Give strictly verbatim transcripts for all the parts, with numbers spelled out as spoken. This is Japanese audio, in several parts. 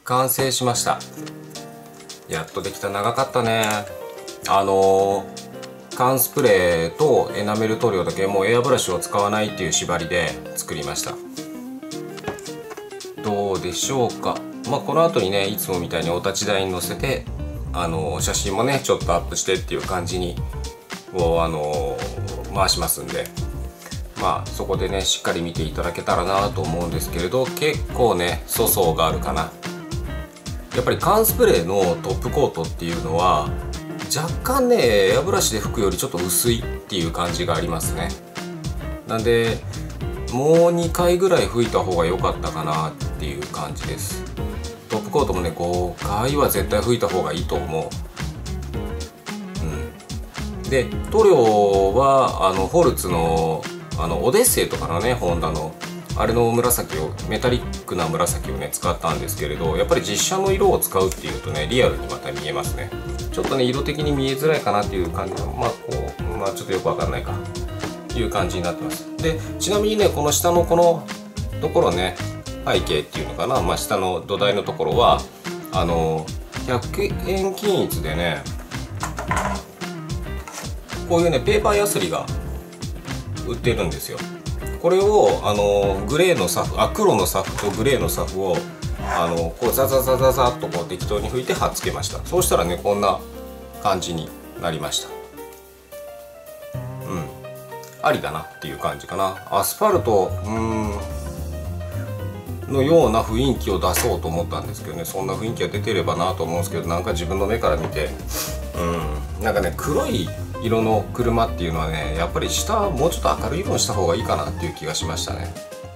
完成しました。やっとできた。長かったね。あのー、缶スプレーとエナメル塗料だけ、もうエアブラシを使わないっていう縛りで作りました。どうでしょうか。まあこの後にね、いつもみたいにお立ち台に載せて、あのー、写真もねちょっとアップしてっていう感じにを、あのー、回しますんで、まあそこでねしっかり見ていただけたらなと思うんですけれど、結構ね粗相があるかな。やっぱり缶スプレーのトップコートっていうのは若干ねエアブラシで拭くよりちょっと薄いっていう感じがありますね。なんでもうにかいぐらい拭いた方が良かったかなっていう感じです。トップコートもねごかいは絶対拭いた方がいいと思う。うん、で塗料はあのホルツのあのオデッセイとかのね、ホンダのあれの紫を、メタリックな紫をね使ったんですけれど、やっぱり実写の色を使うっていうとねリアルにまた見えますね。ちょっとね色的に見えづらいかなっていう感じの、まあこうまあちょっとよくわかんないかいう感じになってます。でちなみにねこの下のこのところね、背景っていうのかな、まあ下の土台のところはあのひゃくえん均一でね、こういうねペーパーヤスリが売ってるんですよ。これをあのグレーのサフ、あ黒のサフとグレーのサフをあのこうザザザザザっとこう適当に拭いて貼っつけました。そうしたらねこんな感じになりました。うん、ありだなっていう感じかな。アスファルトうーんのような雰囲気を出そうと思ったんですけどね、そんな雰囲気が出てればなと思うんですけど、なんか自分の目から見てうんなんかね黒い色の車っていうのはねやっぱり下もうちょっと明るい色にした方がいいかなっていう気がしましたね。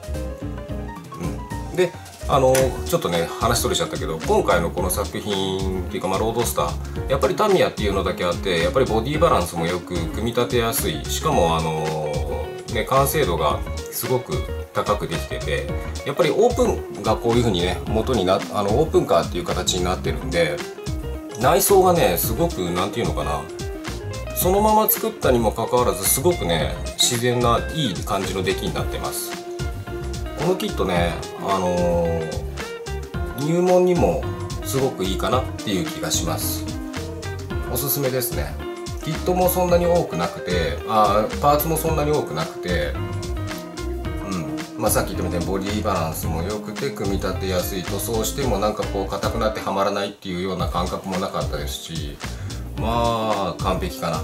うん、であのちょっとね話取れちゃったけど、今回のこの作品っていうか、まあ、ロードスターやっぱりタミヤっていうのだけあって、やっぱりボディバランスもよく組み立てやすい、しかもあのね完成度がすごく高くできてて、やっぱりオープンがこういう風にね元になあのオープンカーっていう形になってるんで、内装がねすごくなんていうのかな、そのまま作ったにもかかわらずすごくね自然ないい感じの出来になってます。このキットねあのー、入門にもすごくいいかなっていう気がします。おすすめですね。キットもそんなに多くなくて、あパーツもそんなに多くなくて、うんまあ、さっき言ったみたいにボディバランスも良くて組み立てやすい、塗装してもなんかこう硬くなってはまらないっていうような感覚もなかったですし、まあ完璧かな。うん、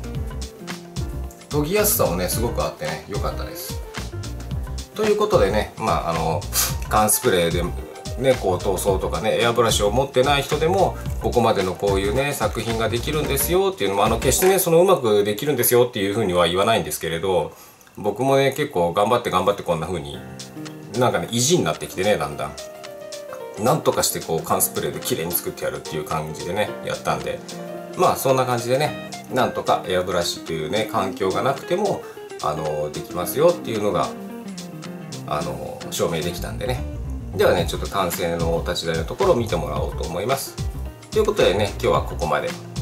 研ぎやすさもねすごくあってね良かったです。ということでね、まああの缶スプレーでねこう塗装とかねエアブラシを持ってない人でもここまでのこういうね作品ができるんですよっていうのも、あの決してねそのうまくできるんですよっていうふうには言わないんですけれど、僕もね結構頑張って頑張ってこんな風になんかね意地になってきてね、だんだんなんとかしてこう缶スプレーで綺麗に作ってやるっていう感じでねやったんで、まあそんな感じでねなんとかエアブラシというね環境がなくてもあのできますよっていうのがあの証明できたんでね。ではねちょっと完成のお立ち台のところを見てもらおうと思います。ということでね今日はここまで。